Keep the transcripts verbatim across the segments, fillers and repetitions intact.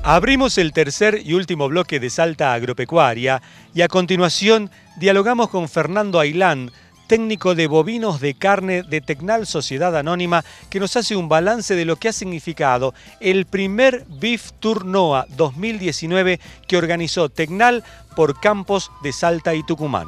Abrimos el tercer y último bloque de Salta Agropecuaria y a continuación dialogamos con Fernando Ailán, técnico de bovinos de carne de Tecnal Sociedad Anónima, que nos hace un balance de lo que ha significado el primer Beef Tour NOA dos mil diecinueve que organizó Tecnal por campos de Salta y Tucumán.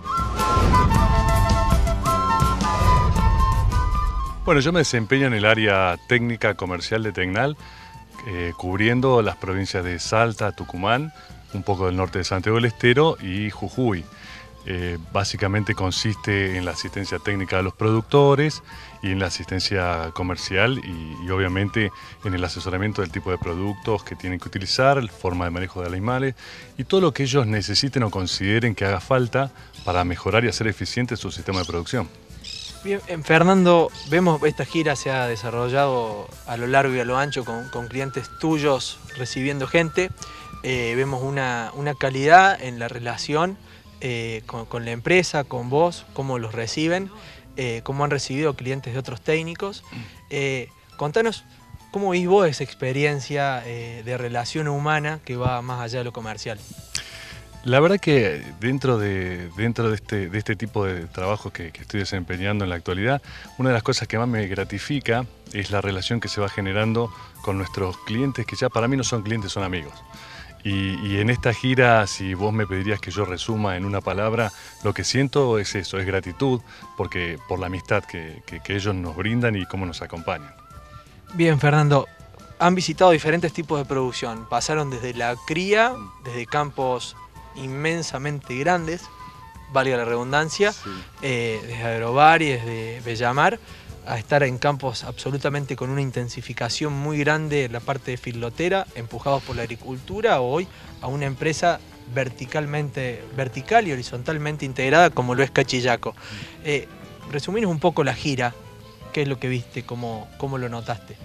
Bueno, yo me desempeño en el área técnica comercial de Tecnal, eh, cubriendo las provincias de Salta, Tucumán, un poco del norte de Santiago del Estero y Jujuy. Eh, básicamente consiste en la asistencia técnica de los productores y en la asistencia comercial y, y obviamente en el asesoramiento del tipo de productos que tienen que utilizar, forma de manejo de animales y todo lo que ellos necesiten o consideren que haga falta para mejorar y hacer eficiente su sistema de producción. Bien, Fernando, vemos esta gira se ha desarrollado a lo largo y a lo ancho con, con clientes tuyos recibiendo gente. Eh, vemos una, una calidad en la relación eh, con, con la empresa, con vos, cómo los reciben, eh, cómo han recibido clientes de otros técnicos. Eh, contanos cómo vís vos esa experiencia eh, de relación humana que va más allá de lo comercial. La verdad que dentro de, dentro de, este, de este tipo de trabajos que, que estoy desempeñando en la actualidad, una de las cosas que más me gratifica es la relación que se va generando con nuestros clientes, que ya para mí no son clientes, son amigos. Y, y en esta gira, si vos me pedirías que yo resuma en una palabra, lo que siento es eso, es gratitud, porque, por la amistad que, que, que ellos nos brindan y cómo nos acompañan. Bien, Fernando, han visitado diferentes tipos de producción, pasaron desde la cría, desde campos inmensamente grandes, valga la redundancia, sí. eh, desde Agrovari, desde Bellamar, a estar en campos absolutamente con una intensificación muy grande en la parte de filotera, empujados por la agricultura, o hoy a una empresa verticalmente, vertical y horizontalmente integrada como lo es Cachillaco. Eh, resuminos un poco la gira, ¿qué es lo que viste, cómo, cómo lo notaste?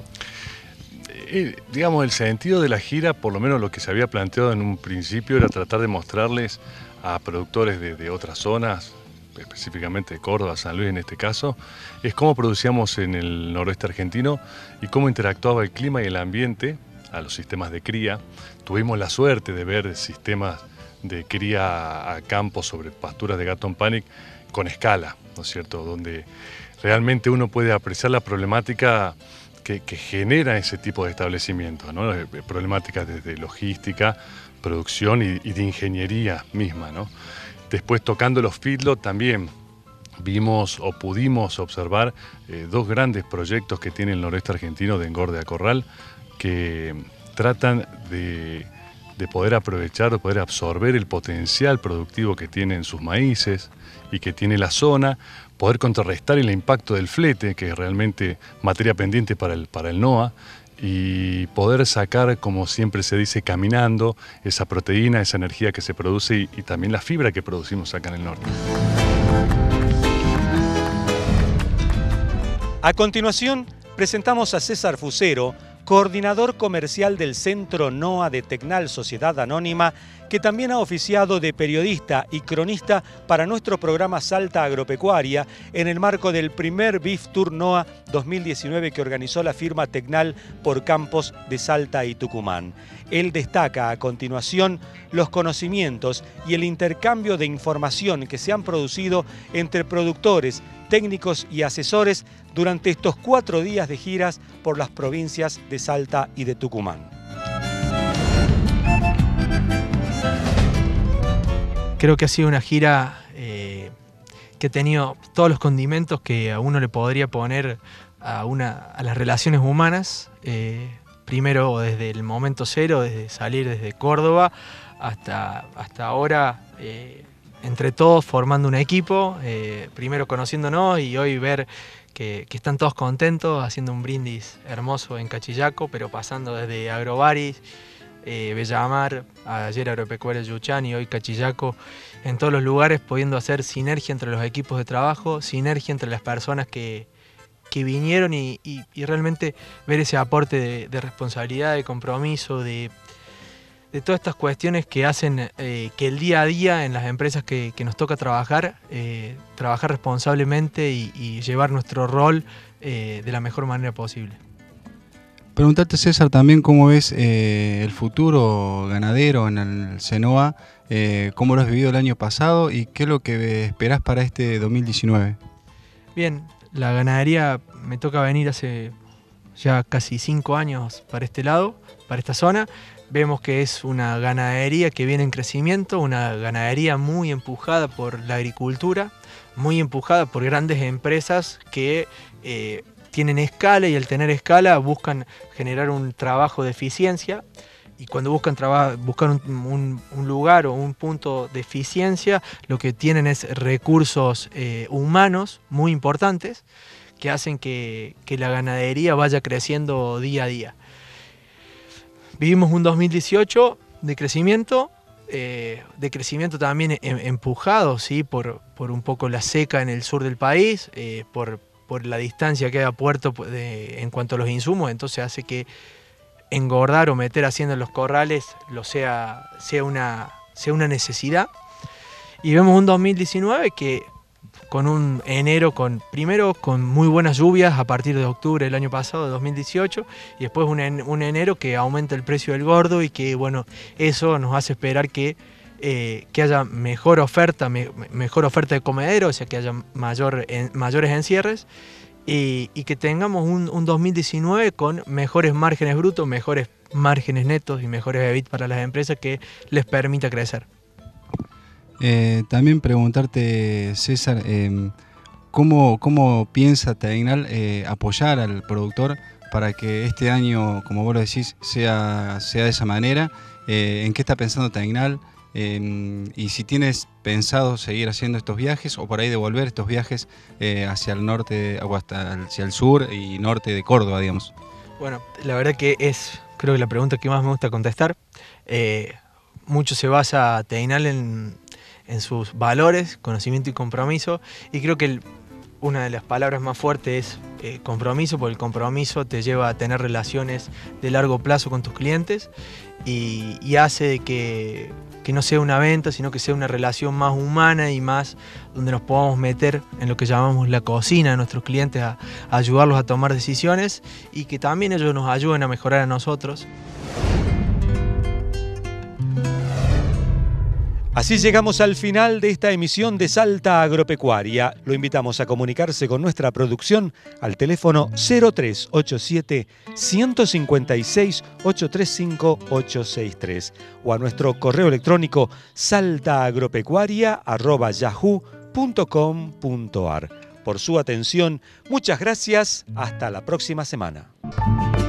Eh, digamos, el sentido de la gira, por lo menos lo que se había planteado en un principio, era tratar de mostrarles a productores de, de otras zonas, específicamente de Córdoba, San Luis en este caso, es cómo producíamos en el noroeste argentino y cómo interactuaba el clima y el ambiente a los sistemas de cría. Tuvimos la suerte de ver sistemas de cría a campo sobre pasturas de Gatton Panic con escala, ¿no es cierto?, donde realmente uno puede apreciar la problemática Que, que genera ese tipo de establecimientos, ¿no? Problemáticas desde logística, producción y, y de ingeniería misma, ¿no? Después, tocando los feedlots, también vimos o pudimos observar eh, dos grandes proyectos que tiene el noroeste argentino de engorde a corral, que tratan de, de poder aprovechar, de poder absorber el potencial productivo que tienen sus maíces y que tiene la zona, poder contrarrestar el impacto del flete, que es realmente materia pendiente para el, para el NOA, y poder sacar, como siempre se dice, caminando, esa proteína, esa energía que se produce y, y también la fibra que producimos acá en el norte. A continuación, presentamos a César Fusero, coordinador comercial del Centro NOA de Tecnal Sociedad Anónima, que también ha oficiado de periodista y cronista para nuestro programa Salta Agropecuaria en el marco del primer Beef Tour NOA dos mil diecinueve que organizó la firma Tecnal por campos de Salta y Tucumán. Él destaca a continuación los conocimientos y el intercambio de información que se han producido entre productores, técnicos y asesores durante estos cuatro días de giras por las provincias de Salta y de Tucumán. Creo que ha sido una gira eh, que ha tenido todos los condimentos que a uno le podría poner a, una, a las relaciones humanas. Eh, primero desde el momento cero, desde salir desde Córdoba hasta, hasta ahora, eh, entre todos formando un equipo, eh, primero conociéndonos y hoy ver que, que están todos contentos, haciendo un brindis hermoso en Cachillaco, pero pasando desde Agrovari, Eh, Bellamar, ayer Agropecuaria Yuchán y hoy Cachillaco, en todos los lugares pudiendo hacer sinergia entre los equipos de trabajo, sinergia entre las personas que, que vinieron y, y, y realmente ver ese aporte de, de responsabilidad, de compromiso, de, de todas estas cuestiones que hacen eh, que el día a día en las empresas que, que nos toca trabajar, eh, trabajar responsablemente y, y llevar nuestro rol eh, de la mejor manera posible. Preguntarte, César, también cómo ves eh, el futuro ganadero en el Senoa, eh, cómo lo has vivido el año pasado y qué es lo que esperás para este dos mil diecinueve. Bien, la ganadería me toca venir hace ya casi cinco años para este lado, para esta zona. Vemos que es una ganadería que viene en crecimiento, una ganadería muy empujada por la agricultura, muy empujada por grandes empresas que eh, tienen escala y al tener escala buscan generar un trabajo de eficiencia. Y cuando buscan buscar un, un, un lugar o un punto de eficiencia, lo que tienen es recursos eh, humanos muy importantes que hacen que, que la ganadería vaya creciendo día a día. Vivimos un dos mil dieciocho de crecimiento, eh, de crecimiento también em, empujado, ¿sí? por, por un poco la seca en el sur del país, eh, por, por la distancia que hay a puerto de, en cuanto a los insumos, entonces hace que engordar o meter haciendo en los corrales lo sea, sea, una, sea una necesidad. Y vemos un dos mil diecinueve que con un enero, con primero con muy buenas lluvias a partir de octubre del año pasado, de dos mil dieciocho, y después un, en, un enero que aumenta el precio del gordo y que bueno, eso nos hace esperar que, eh, que haya mejor oferta, me, mejor oferta de comedero, o sea que haya mayor, en, mayores encierres. Y, y que tengamos un, un dos mil diecinueve con mejores márgenes brutos, mejores márgenes netos y mejores E B I T para las empresas que les permita crecer. Eh, también preguntarte, César, eh, ¿cómo, cómo piensa Tecnal eh, apoyar al productor para que este año, como vos lo decís, sea, sea de esa manera? Eh, ¿En qué está pensando Tecnal? Eh, y si tienes pensado seguir haciendo estos viajes o por ahí devolver estos viajes eh, hacia el norte o hasta hacia el sur y norte de Córdoba, digamos. Bueno, la verdad que es, creo que la pregunta que más me gusta contestar. Eh, mucho se basa Tecnal en, en sus valores, conocimiento y compromiso, y creo que el, una de las palabras más fuertes es eh, compromiso, porque el compromiso te lleva a tener relaciones de largo plazo con tus clientes y, y hace de que que no sea una venta, sino que sea una relación más humana y más donde nos podamos meter en lo que llamamos la cocina de nuestros clientes, a, a ayudarlos a tomar decisiones y que también ellos nos ayuden a mejorar a nosotros. Así llegamos al final de esta emisión de Salta Agropecuaria. Lo invitamos a comunicarse con nuestra producción al teléfono cero tres ocho siete, uno cinco seis, ocho tres cinco, ocho seis tres o a nuestro correo electrónico saltaagropecuaria arroba yahoo punto com punto ar. Por su atención, muchas gracias. Hasta la próxima semana.